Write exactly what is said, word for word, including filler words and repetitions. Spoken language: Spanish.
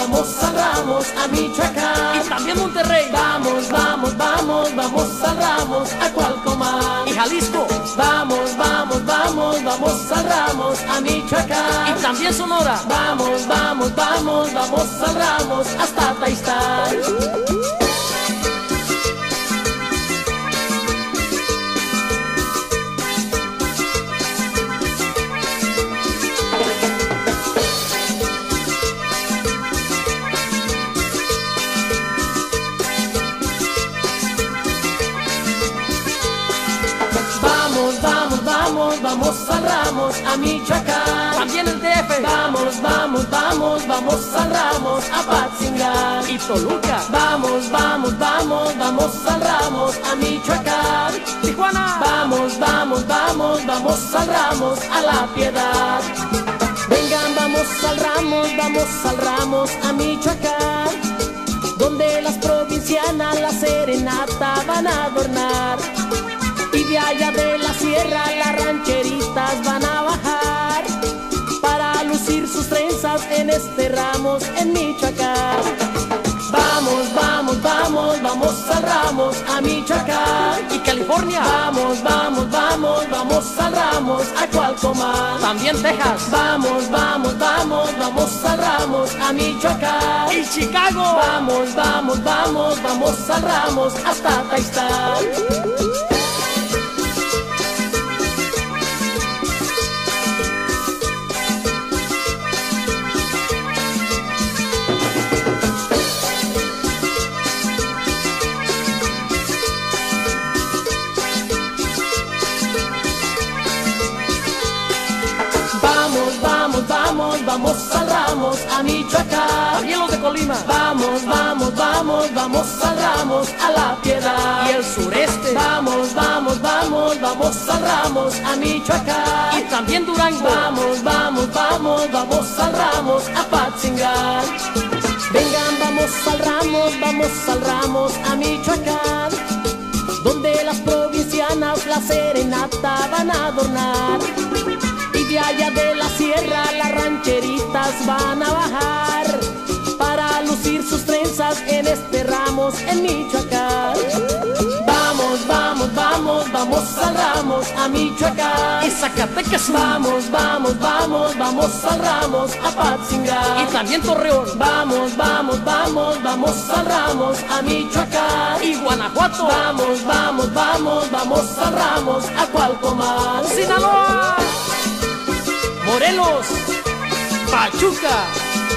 vamos al Ramos, a Michoacán. Y también Monterrey. Vamos, vamos, vamos, vamos al Ramos, a Cualcomán. Y Jalisco. Vamos, vamos, vamos, vamos al Ramos, a Michoacán. Y también Sonora. Vamos, vamos, vamos, vamos al Ramos, hasta Taiztán. Vamos, vamos, vamos, vamos al Ramos, a Michoacán. También el D F. Vamos, vamos, vamos, vamos al Ramos, a Patzingán. Y Toluca. Vamos, vamos, vamos, vamos al Ramos, a Michoacán. Tijuana. Vamos, vamos, vamos, vamos al Ramos, a La Piedad. Vengan, vamos al Ramos, vamos al Ramos, a Michoacán, donde las provincianas la serenata van a adornar. Y de allá de la sierra las rancheritas van a bajar para lucir sus trenzas en este Ramos en Michoacán. Vamos, vamos, vamos, vamos al Ramos, a Michoacán. Y California. Vamos, vamos, vamos, vamos al Ramos, a Cualcomán. También Texas. Vamos, vamos, vamos, vamos al Ramos, a Michoacán. Y Chicago. Vamos, vamos, vamos, vamos al Ramos, hasta Taiztán. Vamos, vamos, vamos, vamos al Ramos, a Michoacán. También los de Colima. Vamos, vamos, vamos, vamos al Ramos, a La Piedad. Y el sureste. Vamos, vamos, vamos, vamos al Ramos, a Michoacán. Y también Durango. Vamos, vamos, vamos, vamos al Ramos, a Patzingán. Vengan, vamos al Ramos, vamos al Ramos, a Michoacán, donde las provincianas la serenata van a adornar. Y de allá de la sierra las rancheritas van a bajar para lucir sus trenzas en este Ramos en Michoacán. Vamos, vamos, vamos, vamos al Ramos, a Michoacán. Y Zacatecas. Vamos, vamos, vamos, vamos al Ramos, a Patzingán. Y también Torreón. Vamos, vamos, vamos, vamos al Ramos, a Michoacán. Y Guanajuato. Vamos, vamos, vamos, vamos al Ramos, a Cualcomán. Sinaloa. Morelos. Pachuca.